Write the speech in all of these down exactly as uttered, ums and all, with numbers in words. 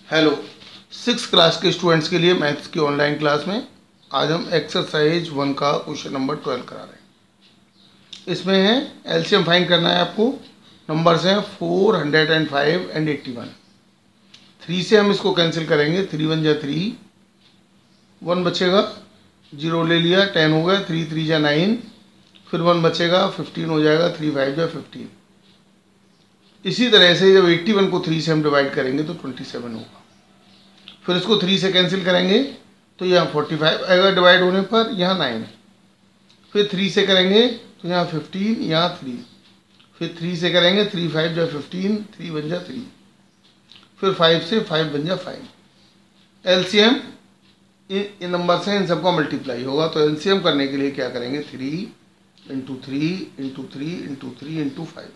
Hello, six class के students के लिए मैथ्स की ऑनलाइन क्लास में आज हम एक्सरसाइज वन का क्वेश्चन नंबर ट्वेल्व करा रहे हैं। इसमें है एलसीएम फाइंड करना है आपको। नंबर्स हैं four hundred and five and eighty one. Three से हम इसको कैंसिल करेंगे, थ्री वन जा थ्री, वन बचेगा, जीरो ले लिया, टेन हो गया, थ्री थ्री जा नाइन, फिर वन बचेगा, फिफ्टीन हो जाएगा, थ्री फाइव जा फिफ्टीन। इसी तरह से जब एट्टी वन को थ्री से हम डिवाइड करेंगे तो ट्वेंटी सेवन होगा। फिर इसको थ्री से कैंसिल करेंगे तो यहाँ फोर्टी फाइव आएगा डिवाइड होने पर, यहाँ नाइन। फिर थ्री से करेंगे तो यहाँ फिफ्टीन, यहाँ थ्री। फिर थ्री से करेंगे, थ्री फाइव जा फिफ्टीन, थ्री वन जा थ्री। फिर फाइव से फाइव वन जा फाइव। एलसीएम इन नंबर से इन सबका मल्टीप्लाई होगा, तो एलसीएम करने के लिए क्या करेंगे, three into three into three into three into five.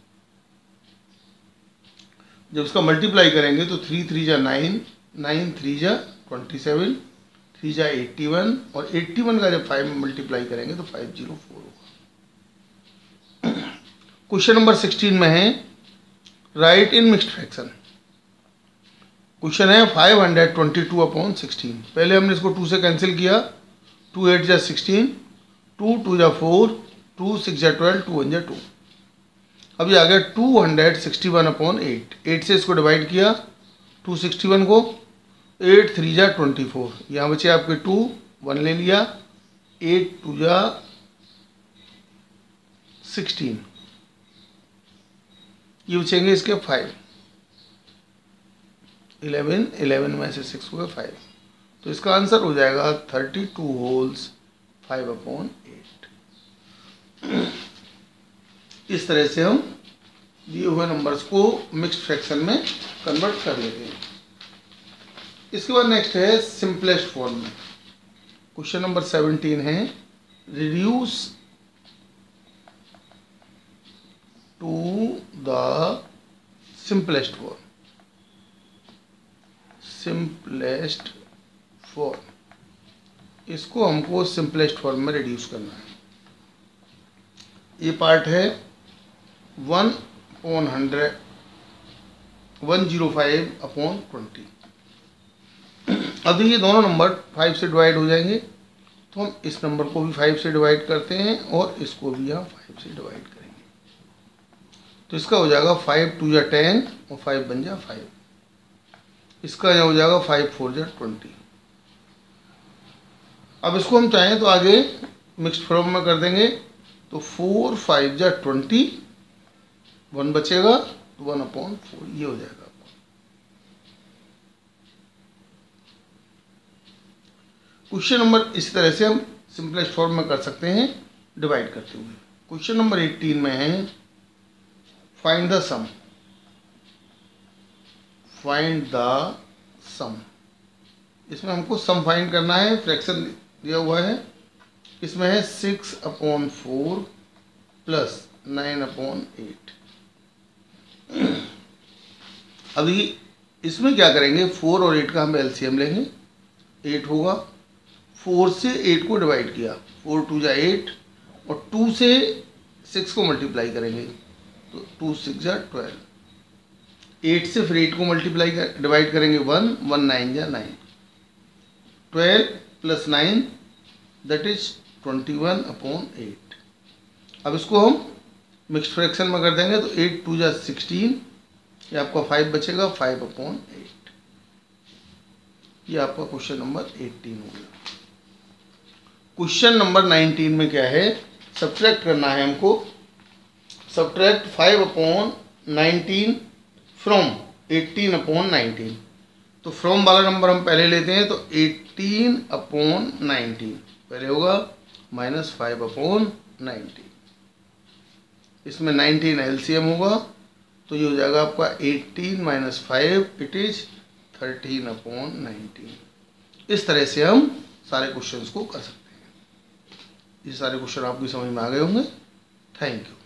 जब इसका मल्टीप्लाई करेंगे तो थ्री थ्री जा नाइन, नाइन थ्री जा ट्वेंटी सेवन, थ्री जा एट्टी वन, और एट्टी वन का जब फाइव में मल्टीप्लाई करेंगे तो फाइव जीरो फोर होगा। क्वेश्चन नंबर सिक्सटीन में है write in mixed fraction. Question है five hundred twenty two upon sixteen. पहले हमने इसको टू से कैंसिल किया, टू एट जा सिक्सटीन, टू टू जा फोर, टू सिक्स जा ट्वेल्व, टू वन जा टू। अभी आ गया two hundred sixty one upon eight. Eight से इसको डिवाइड किया, टू सिक्सटी वन को, एट थ्री जा ट्वेंटी फोर, यहाँ बचे आपके टू, वन ले लिया, एट टू जा सिक्सटीन, ये बचेंगे इसके फाइव, इलेवन, इलेवन में से सिक्स हो गए फाइव। तो इसका आंसर हो जाएगा thirty two wholes five upon eight. इस तरह से हम दिए हुए नंबर्स को मिक्स्ड फ्रैक्शन में कन्वर्ट कर लेते हैं। इसके बाद नेक्स्ट है सिंपलेस्ट फॉर्म में। क्वेश्चन नंबर सेवनटीन है reduce to the simplest form. Simplest form, इसको हमको सिंपलेस्ट फॉर्म में रिड्यूस करना है। ये पार्ट है one upon hundred, one zero five upon twenty. अब ये दोनों नंबर फाइव से डिवाइड हो जाएंगे, तो हम इस नंबर को भी फाइव से डिवाइड करते हैं और इसको भी यहाँ फाइव से डिवाइड करेंगे। तो इसका हो जाएगा फाइव टू जा टेन और फाइव बन जा फाइव। इसका यहाँ हो जाएगा फाइव फोर जा ट्वेंटी। अब इसको हम चाहें तो आगे मिक्स्ड फॉर्म में कर देंगे, तो फोर फाइव जा ट्वेंटी, वन बचेगा तो वन अपॉन फोर, ये हो जाएगा आपको। क्वेश्चन नंबर इस तरह से हम सिंपलेस्ट फॉर्म में कर सकते हैं डिवाइड करते हुए। क्वेश्चन नंबर एटीन में है find the sum. Find the sum, इसमें हमको सम फाइंड करना है। फ्रैक्शन दिया हुआ है, इसमें है six upon four plus nine upon eight. अभी इसमें क्या करेंगे, फोर और एट का हम एलसीएम लेंगे। एट होगा, फोर से एट को डिवाइड किया, फोर टू जा एट, और टू से सिक्स को मल्टीप्लाई करेंगे तो टू सिक्स जा ट्वेल्व। एट से फिर एट को मल्टीप्लाई कर डिवाइड करेंगे, वन, वन नाइन जा nine, twelve plus nine that is twenty one upon eight. अब इसको हम मिक्स्ड फ्रैक्शन में कर देंगे, तो एट टू जा सिक्सटीन, ये आपका फाइव बचेगा, फाइव अपॉन एट। ये आपका क्वेश्चन नंबर एटीन हो गया। क्वेश्चन नंबर नाइनटीन में क्या है, सब्ट्रैक्ट करना है हमको। Subtract five upon nineteen from eighteen upon nineteen. तो फ्रॉम वाला नंबर हम पहले लेते हैं, तो एटीन अपॉन नाइनटीन पहले होगा, माइनस फाइव अपॉन नाइनटीन। इसमें नाइनटीन एलसीएम होगा, तो ये हो जाएगा आपका eighteen minus five, it is thirteen upon nineteen. इस तरह से हम सारे क्वेश्चंस को कर सकते हैं। ये सारे क्वेश्चन आपकी समझ में आ गए होंगे। Thank you.